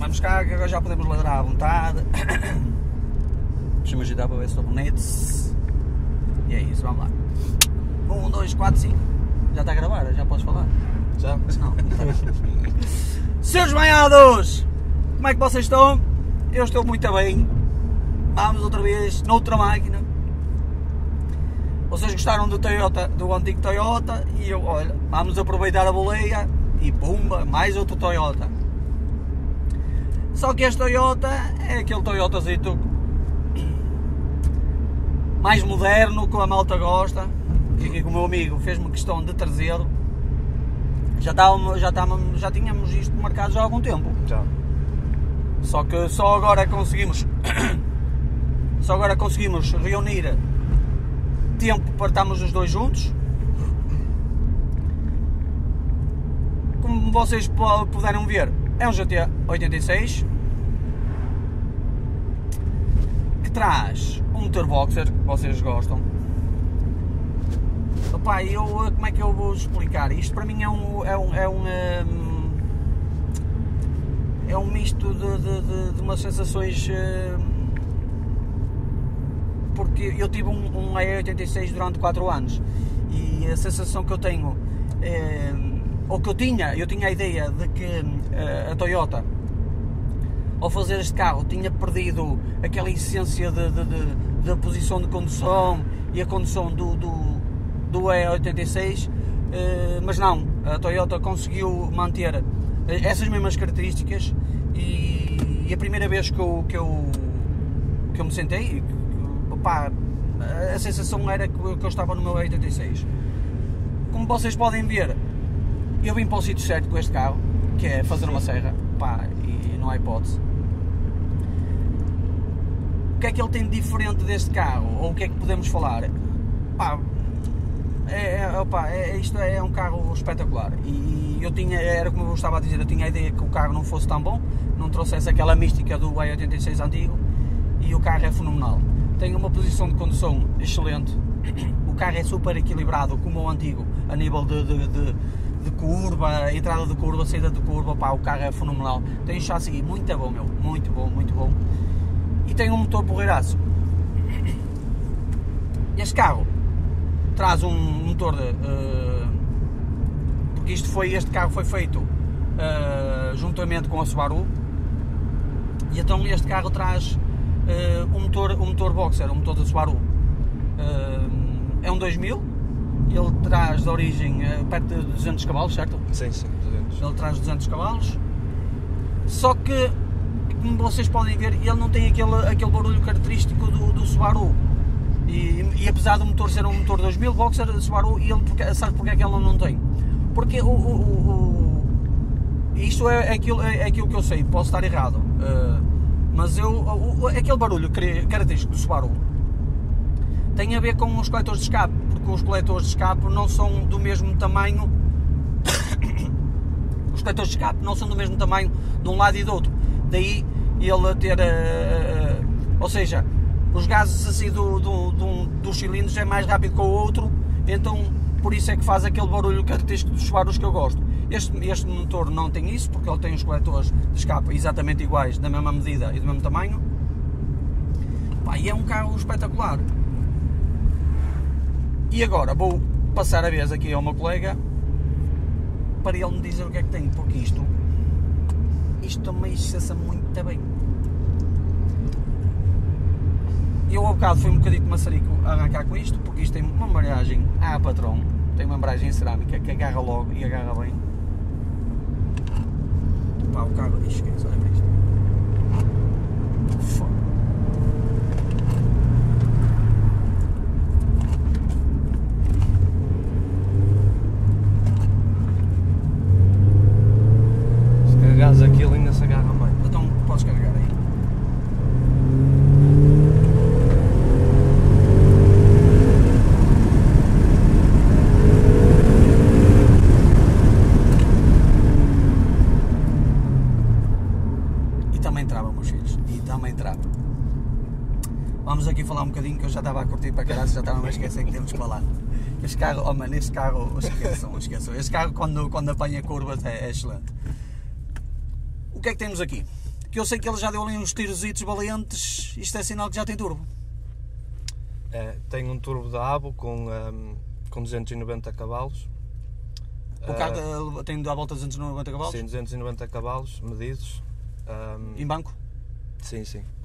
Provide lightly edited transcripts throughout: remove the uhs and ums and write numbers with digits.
Vamos cá, que agora já podemos ladrar à vontade. Deixa-me agitar para ver se estou bonito. E é isso, vamos lá. 1, 2, 4, 5. Já está a gravar, já podes falar? Já? Não, não está. Seus banhados! Como é que vocês estão? Eu estou muito bem. Vamos outra vez noutra máquina. Vocês gostaram do Toyota, do antigo Toyota, e eu, olha, vamos aproveitar a boleia e pumba, mais outro Toyota. Só que este Toyota é aquele Toyotazito mais moderno, que a malta gosta, e aqui com o meu amigo fez-me questão de trazê-lo. Já tínhamos isto marcado já há algum tempo. Já. Só que só agora conseguimos reunir tempo para estarmos os dois juntos. Como vocês puderam ver, é um GT 86 que traz um motor boxer que vocês gostam. Opa, como é que eu vou explicar? Isto para mim é um misto de umas sensações, porque eu tive um E86 durante 4 anos e a sensação que eu tenho, ou que eu tinha a ideia de que a Toyota, ao fazer este carro, tinha perdido aquela essência da posição de condução e a condução do E86, mas não, a Toyota conseguiu manter essas mesmas características e a primeira vez que eu me sentei, opá, a sensação era que eu estava no meu E86. Como vocês podem ver, eu vim para o sítio certo com este carro, que é fazer uma serra, pá, e não há hipótese. O que é que ele tem de diferente deste carro, ou o que é que podemos falar? Pá, isto é um carro espetacular e era como eu estava a dizer, eu tinha a ideia que o carro não fosse tão bom, não trouxesse aquela mística do E86 antigo, e o carro é fenomenal. Tem uma posição de condução excelente, o carro é super equilibrado como o antigo, a nível de curva, entrada de curva, saída de curva, pá, o carro é fenomenal. Tem um chassi muito bom, meu, muito bom, e tem um motor porreiraço. Este carro traz um motor porque este carro foi feito juntamente com a Subaru, e então este carro traz um motor boxer, um motor da Subaru, é um 2000, ele traz de origem perto de 200 cavalos, certo? Sim, 200. Ele traz 200 cavalos, só que, como vocês podem ver, ele não tem aquele barulho característico do Subaru. E apesar do motor ser um motor 2000 boxer Subaru, sabe porque é que ele não tem? Porque isto é aquilo que eu sei, posso estar errado, mas aquele barulho característico do Subaru tem a ver com os coletores de escape, porque os coletores de escape não são do mesmo tamanho. Os coletores de escape não são do mesmo tamanho de um lado e do outro, daí ele ter, ou seja, os gases assim dos cilindros é mais rápido que o outro, então por isso é que faz aquele barulho característico dos Subarus que eu gosto. Este motor não tem isso, porque ele tem os coletores de escape exatamente iguais, da mesma medida e do mesmo tamanho. Pá, e é um carro espetacular. E agora vou passar a vez aqui ao meu colega para ele me dizer o que é que tem, porque isto também se muito bem. Eu ao bocado fui um bocadinho de maçarico a arrancar com isto, porque isto tem uma embreagem à patrão, tem uma embreagem cerâmica que agarra logo e agarra bem. Pá, o carro, esquece, olha para isto. Foda. Se carregares aquilo ainda se agarra mais. Então podes carregar aí. Vamos aqui falar um bocadinho, que eu já estava a curtir para caralho, já estava a esquecer que temos que falar. Este carro, oh mano, este carro, esqueçam. Este carro quando apanha curvas é excelente. O que é que temos aqui? Porque eu sei que ele já deu ali uns tirositos valentes, isto é sinal que já tem turbo. Tem um turbo da Abo com 290 cavalos. O carro tem à volta de 290 cavalos? Sim, 290 cavalos medidos. Em banco? Sim.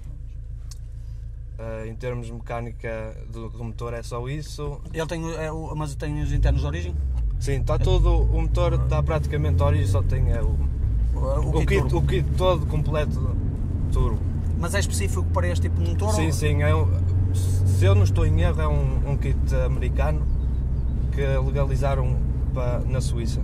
Em termos de mecânica do motor é só isso. Ele tem, mas tem os internos de origem? Sim, está tudo, o motor está praticamente a origem, só tem o kit todo completo turbo. Mas é específico para este tipo de motor? Sim, se eu não estou em erro, é um kit americano que legalizaram na Suíça.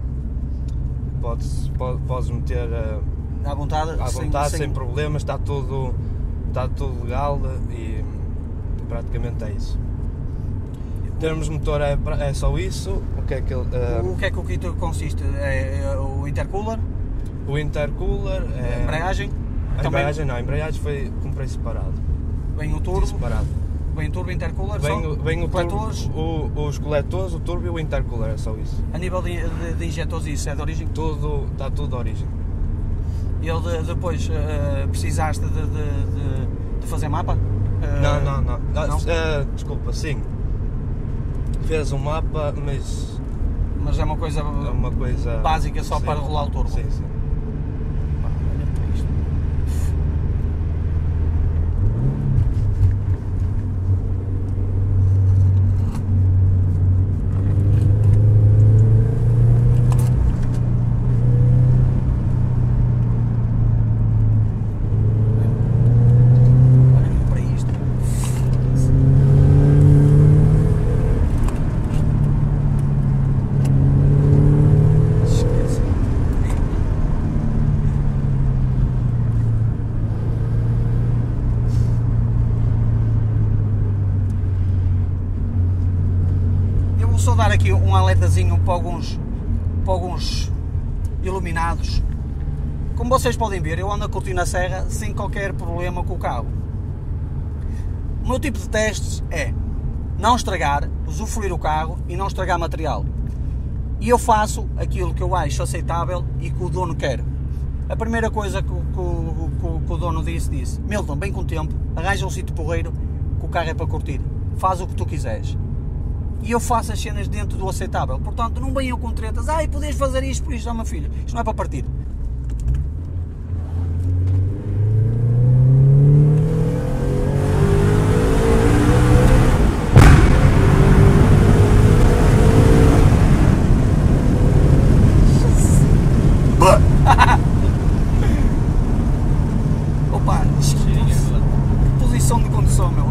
Podes meter à vontade sem problemas, está tudo legal e praticamente é isso. Em termos de motor é só isso. O que é que o kit consiste? É o intercooler? O intercooler é... A embreagem? A embreagem comprei separado. Vem o turbo? Separado. Vem o turbo, intercooler, vem o coletores? Os coletores, o turbo e o intercooler, é só isso. A nível de injetores, isso é de origem? Está tudo de origem. E ele depois precisaste de fazer mapa? Não. Desculpa, sim. Fez um mapa, mas é uma coisa básica só para rolar o turbo. Sim. Olha para isto. Só dar aqui um alertazinho para alguns iluminados. Como vocês podem ver, eu ando a curtir na serra sem qualquer problema com o carro. O meu tipo de testes é não estragar, usufruir o carro e não estragar material. E eu faço aquilo que eu acho aceitável e que o dono quer. A primeira coisa que o dono disse: Milton, bem com o tempo, arranja um sítio porreiro, que o carro é para curtir, faz o que tu quiseres. E eu faço as cenas dentro do aceitável. Portanto, não venham com tretas. Podes fazer isto por isto, meu filho. Isto não é para partir. Opa, posição de condução, meu.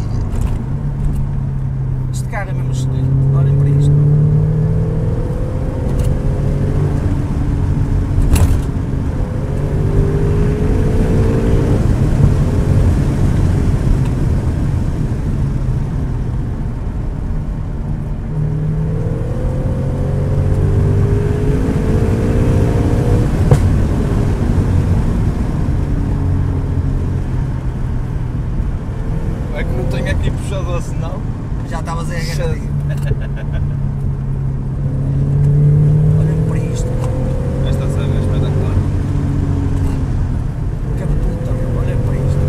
Este carro é mesmo excelente, olhem para isto. É que não tenho aqui puxador, senão já estavas aí agarradinho. Olhem para isto. esta serra é espetacular. Que puta, meu. Olhem para isto.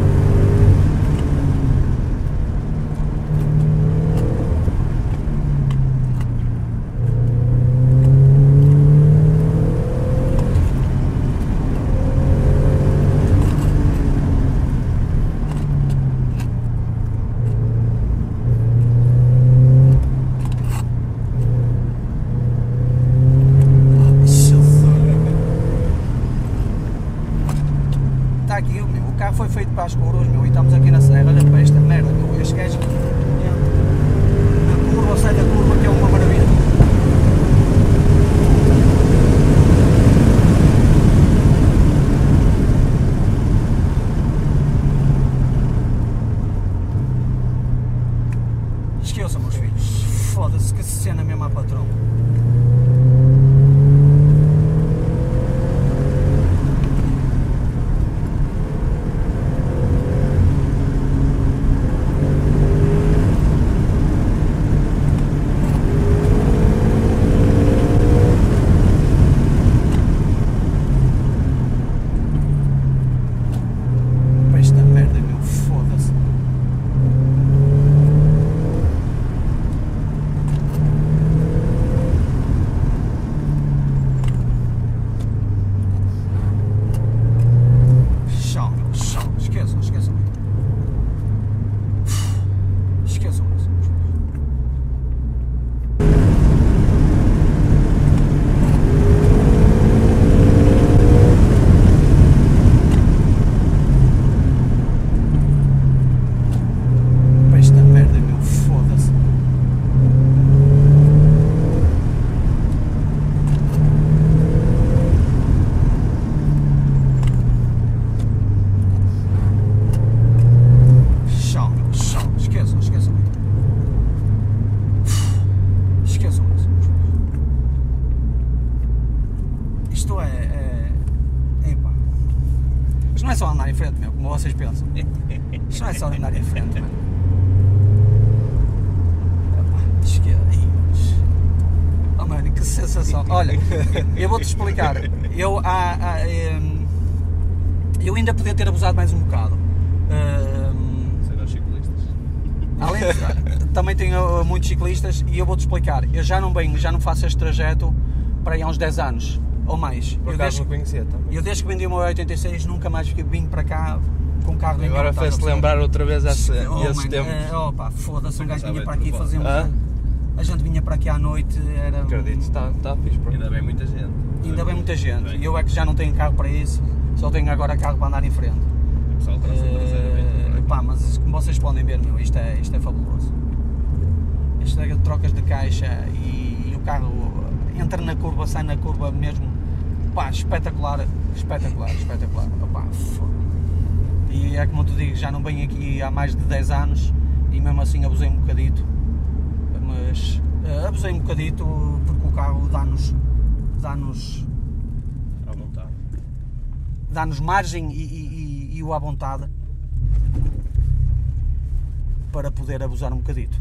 Está aqui, meu, o carro foi feito para as curvas, meu, e estamos aqui na serra. Olha para esta merda, meu, este gajo na curva, sai da curva, que é uma maravilha. Esqueçam, meus filhos, foda-se que se cena mesmo a patrão. não é só andar em frente, meu, como vocês pensam. Isto não é só andar em frente, mano. Esquerda. Oh, mano, que sensação. Olha, eu vou-te explicar. Eu ainda podia ter abusado mais um bocado. Serão ciclistas. Além de, também tenho muitos ciclistas e eu vou-te explicar. Eu já não faço este trajeto para aí há uns 10 anos ou mais. Por acaso não conhecia também. Eu desde que vendi o meu 86 nunca mais vim para cá com carro nenhum. Agora fez-te lembrar outra vez esses tempos. Opa, foda-se, um gajo vinha para tudo aqui bom. fazer a gente vinha para aqui à noite, era... Acredito, está fixe. Ainda bem muita gente. Ainda bem muita gente. E eu é que já não tenho carro para isso, só tenho agora carro para andar em frente. O pessoal traseiramente. Pá, mas como vocês podem ver, meu, isto é fabuloso. Isto é de trocas de caixa e o carro entra na curva, sai na curva mesmo. Pá, espetacular. Opá, e é como tu digo, já não venho aqui há mais de 10 anos e mesmo assim abusei um bocadito. Mas abusei um bocadito porque o carro dá-nos À vontade. dá-nos margem e o à vontade para poder abusar um bocadito.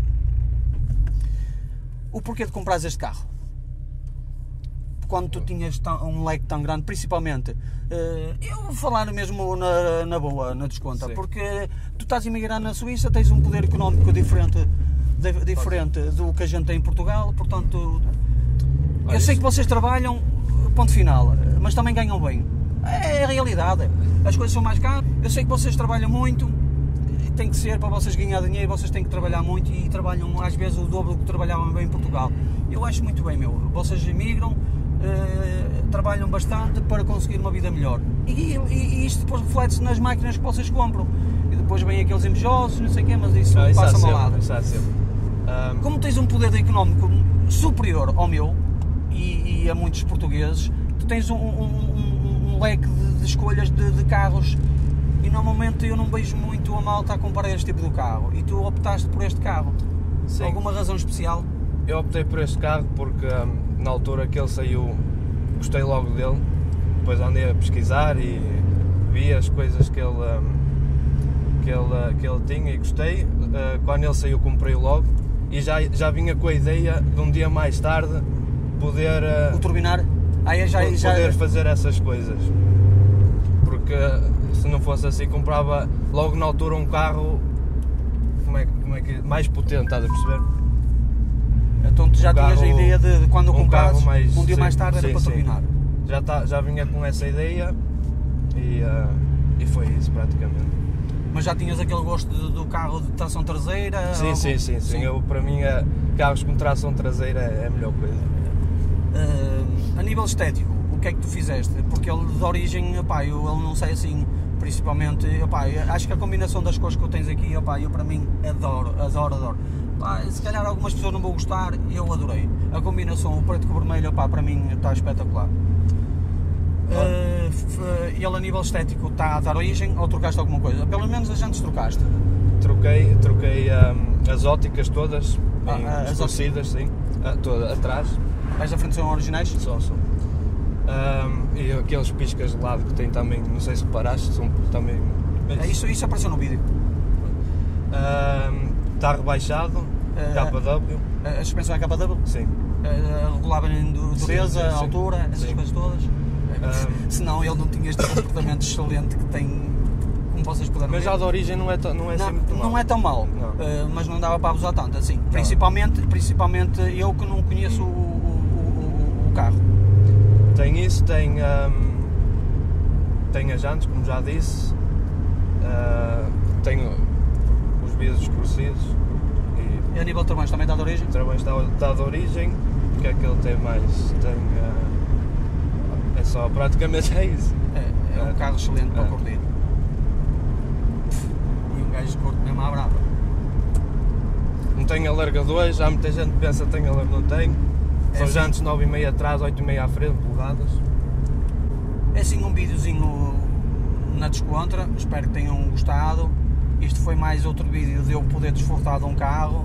O porquê de comprares este carro? Quando tu tinhas um leque tão grande, principalmente, eu vou falar mesmo na boa, na desconta, Sim. porque tu estás a emigrar na Suíça, tens um poder económico diferente do que a gente tem em Portugal, portanto, eu sei que vocês trabalham, ponto final, mas também ganham bem. É a realidade, as coisas são mais caras, eu sei que vocês trabalham muito, tem que ser para vocês ganhar dinheiro, vocês têm que trabalhar muito e trabalham às vezes o dobro do que trabalhavam bem em Portugal. Eu acho muito bem, meu, vocês emigram, trabalham bastante para conseguir uma vida melhor e isto depois reflete-se nas máquinas que vocês compram e depois vêm aqueles invejosos, não sei o quê, mas isso passa-me ao lado. Como tens um poder económico superior ao meu e a muitos portugueses, tu tens um leque de escolhas de carros e normalmente eu não vejo muito a malta a comparar este tipo de carro e tu optaste por este carro. Sim. Alguma razão especial? Eu optei por este carro porque na altura que ele saiu gostei logo dele, depois andei a pesquisar e vi as coisas que ele tinha e gostei. Quando ele saiu comprei logo e já vinha com a ideia de um dia mais tarde poder, O turbinar? poder fazer essas coisas, porque se não fosse assim comprava logo na altura um carro mais potente, estás a perceber? Então tu já tinhas a ideia de quando o comprares, um dia sim, mais tarde era sim, para sim. turbinar. Já vinha com essa ideia e foi isso praticamente. Mas já tinhas aquele gosto do carro de tração traseira? Sim. Para mim, carros com tração traseira é a melhor coisa. A nível estético, o que é que tu fizeste? Porque ele de origem, opá, ele não sei assim, principalmente, opá, acho que a combinação das cores que eu tens aqui, opá, eu para mim adoro. Opá, se calhar algumas pessoas não vão gostar, eu adorei. A combinação, o preto com o vermelho, opá, para mim está espetacular. Ele a nível estético está a dar origem ou trocaste alguma coisa? Pelo menos as jantes trocaste. Troquei as óticas todas, as escurecidas, sim, toda atrás. As da frente são originais? Só. E aqueles piscas de lado que tem também, não sei se reparaste, são também... Isso apareceu no vídeo. Está rebaixado, KW. A suspensão é KW? Sim. Regulava em dureza, Sim. altura, essas Sim. coisas todas. Senão ele não tinha este comportamento excelente que tem, como vocês puderam ver. Mas já de origem não é assim muito mal. Não é tão mal, Não. mas não dava para abusar tanto assim. Principalmente eu que não conheço o carro. Tem isso, tem as jantes, como já disse, tem os vidros escurecidos E a nível de travões também dá de origem? o travão está de origem, porque é que ele tem mais? É só, praticamente é isso. É um carro excelente para curtir. E um gajo curte mesmo à brava. Não tem alargadores, há muita gente que pensa que tem alargador, não tem. São assim. jantes 9,5 atrás, 8,5 à frente, polegadas. É assim um videozinho na descontra, espero que tenham gostado. Isto foi mais outro vídeo de eu poder desfrutar de um carro,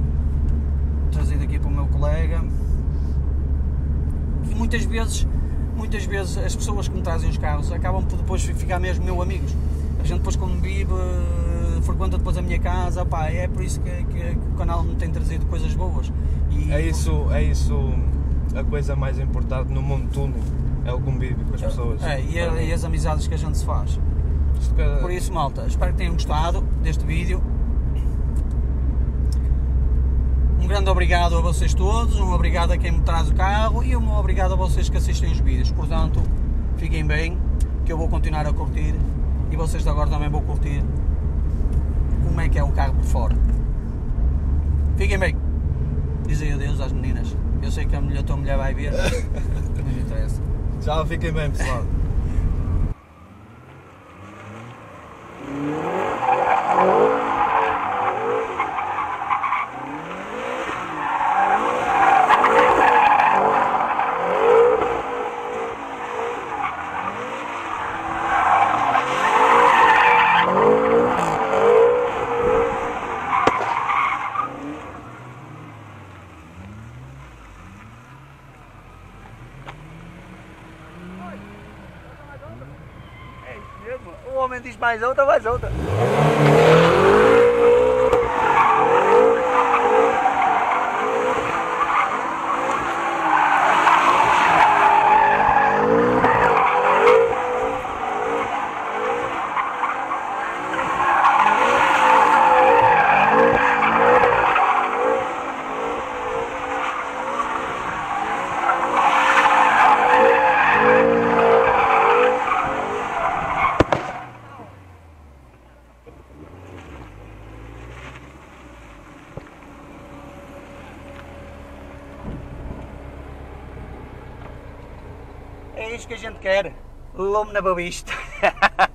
trazido aqui para o meu colega. E muitas vezes muitas vezes as pessoas que me trazem os carros acabam por depois ficar mesmo meus amigos. A gente depois quando vive, frequenta depois a minha casa, pá, é por isso que o canal me tem trazido coisas boas. E, É isso a coisa mais importante no mundo tuning, é o convívio com as pessoas. E as amizades que a gente se faz. Por isso, malta, espero que tenham gostado deste vídeo. Um grande obrigado a vocês todos, um obrigado a quem me traz o carro e um obrigado a vocês que assistem os vídeos. Portanto, fiquem bem, que eu vou continuar a curtir e vocês de agora também vão curtir como é que é o carro por fora. Fiquem bem. Dizem adeus às meninas. Eu sei que a tua mulher vai ver, mas não interessa. Tchau, fiquem bem, pessoal. O homem diz mais outra, mais outra. É isto que a gente quer. Lume na babista.